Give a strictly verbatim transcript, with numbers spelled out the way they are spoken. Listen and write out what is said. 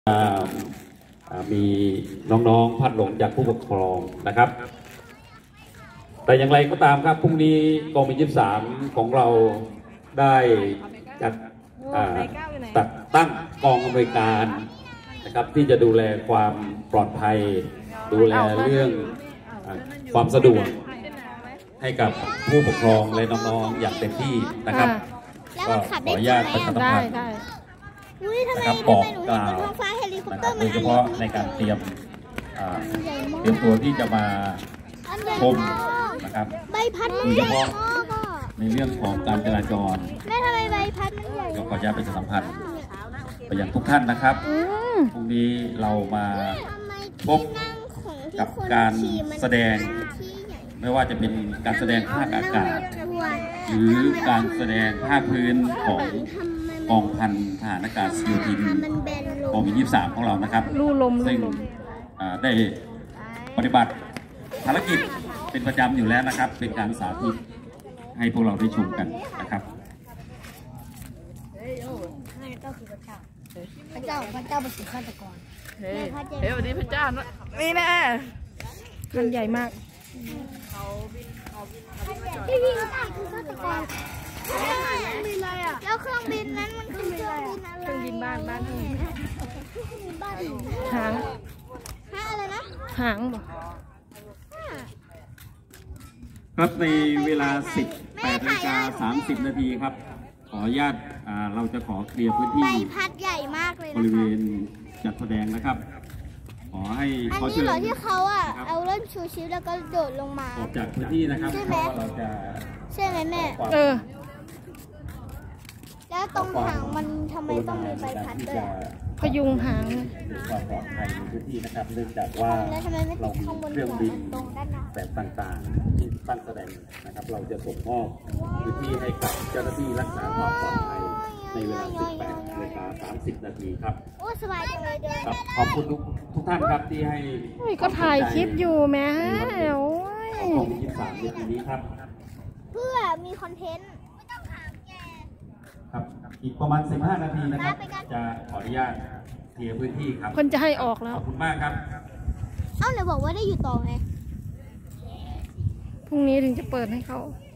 มีน้องๆพัดหลงจากผู้ปกครองนะครับแต่อย่างไรก็ตามครับพรุ่งนี้กองบินยี่สิบสามของเราได้จัดตัดตั้งกองอำนวยการนะครับที่จะดูแลความปลอดภัยดูแลเรื่องความสะดวกให้กับผู้ปกครองและน้องๆอย่างเต็มที่นะครับก็ขออนุญาตประชาสัมพันธ์นะครับบอกกล่าวนะครับโดยเฉพาะในการเตรียมเตรียมตัวที่จะมาชมนะครับโดยเฉพาะในเรื่องของการจราจรก็ขออนุญาตประชาสัมพันธ์ไปยังทุกท่านนะครับพรุ่งนี้เรามาพบกับการแสดงไม่ว่าจะเป็นการแสดงภาคอากาศหรือการแสดงภาคพื้นของกองพันทหารอากาศโยธินกองบินยี่สิบสามของเรานะครับซึ่งได้ปฏิบัติภารกิจเป็นประจำอยู่แล้วนะครับเป็นการสาธิตให้พวกเราได้ชมกันนะครับพระเจ้าพระเจ้าเป็นสิ่งฆาตกรเฮ้ยเฮ้ยวันนี้พระเจ้านี่แน่คันใหญ่มากที่พี่ก็ได้คือฆาตกรบินอะไรอ่ะแล้วเครื่องบินนั้นมันคือเครื่องบินอะไรเครื่องบินบ้านบ้านหางหางอะไรนะหางบอกครับในเวลา สิบแปดนาฬิกาสามสิบนาทีครับขออนุญาตเราจะขอเคลียร์พื้นที่ใบพัดใหญ่มากเลยบริเวณจัดแสดงนะครับขอให้อันนี้เหรอที่เขาอ่ะเอาเล่นชูชิปแล้วก็โดดลงมาออกจากพื้นที่นะครับเพราะว่าเราจะใช่ไหมแม่เออแล้วตรงหางมันทำไมต้องมีใบพัดด้วยพยุงหางความปลอดภัยในพื้นที่นะครับเนื่องจากว่าเรามีเครื่องบินแบบต่างๆที่ตั้งแสดงนะครับเราจะส่งมอบพื้นที่ให้กับเจ้าหน้าที่รักษาความปลอดภัยในเวลา สิบแปดนาฬิกาสามสิบนาทีครับโอ้สบายจังเลยเด้อขอบคุณทุกทุกท่านครับที่ให้ก็ถ่ายคลิปอยู่แม่โอ้ยของยี่สิบสามในปีนี้ครับเพื่อมีคอนเทนต์ครับอีกประมาณสิบห้านาทีนะครับจะขออนุญาตเคลียร์พื้นที่ครับคนจะให้ออกแล้วขอบคุณมากครับเอ้าไหนบอกว่าได้อยู่ต่อไงพรุ่งนี้ถึงจะเปิดให้เขา